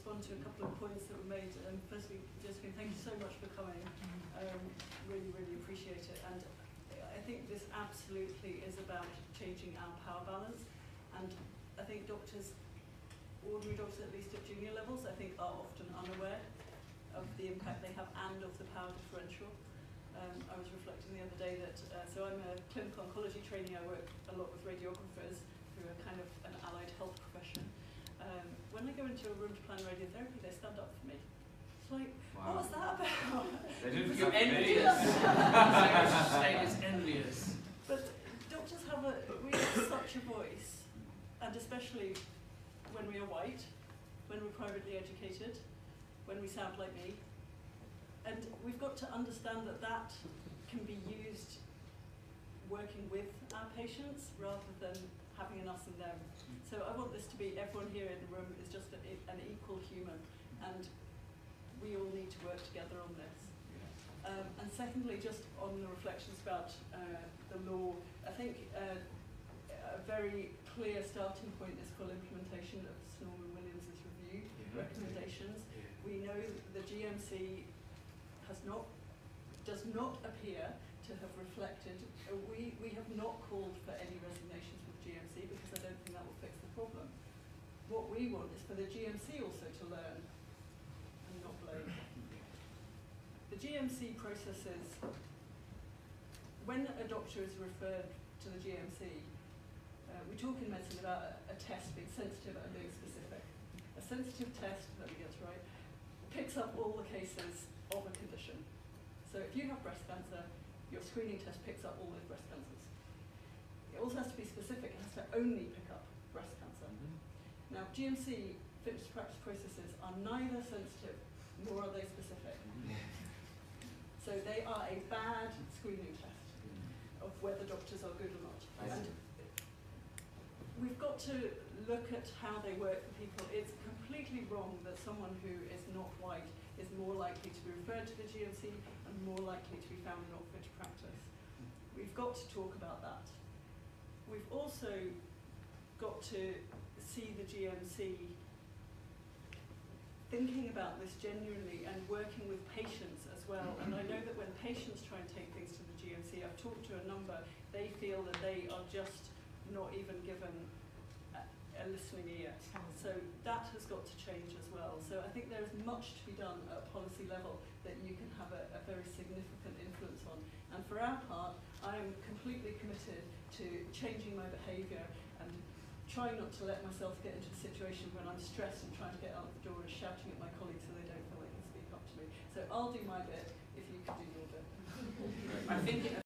respond to a couple of points that were made. Firstly, Josephine, thank you so much for coming. Really, really appreciate it. And I think this absolutely is about changing our power balance. And I think doctors, ordinary doctors at least at junior levels, I think are often unaware of the impact they have and of the power differential. I was reflecting the other day that, so I'm a clinical oncology trainee. I work a lot with radiographers who are kind of an allied health profession. When I go into a room to plan radiotherapy, they stand up for me. It's like, wow. What was that about? You're envious. It's envious. But doctors we have such a voice, and especially when we are white, when we're privately educated, when we sound like me. And we've got to understand that that can be used working with our patients rather than having an us and them. So I want this to be, everyone here in the room is just an equal human, and we all need to work together on this. And secondly, just on the reflections about the law, I think a very clear starting point is full implementation of Norman Williams' review recommendations. We know the GMC does not appear to have reflected. We have not called for any resignations with GMC because I don't think that will fix the problem. What we want is for the GMC also to learn and not blame. The GMC processes, when a doctor is referred to the GMC, we talk in medicine about a test being sensitive and being specific. A sensitive test, let me get it right, picks up all the cases of a condition. So if you have breast cancer, your screening test picks up all those breast cancers. It also has to be specific, it has to only pick up breast cancer. Now GMC fitness to practice processes are neither sensitive nor are they specific. So they are a bad screening test of whether doctors are good or not. And we've got to look at how they work for people. It's completely wrong that someone who is not white is more likely to be referred to the GMC and more likely to be found not fit to practice. We've got to talk about that. We've also got to see the GMC thinking about this genuinely and working with patients as well. And I know that when patients try and take things to the GMC, I've talked to a number, they feel that they are just not even given a listening ear. So that has got to change as well. So I think there is much to be done at policy level that you can have a very significant influence on. And for our part, I am completely committed to changing my behaviour and trying not to let myself get into a situation when I'm stressed and trying to get out the door and shouting at my colleagues so they don't feel they can speak up to me. So I'll do my bit if you can do your bit. I think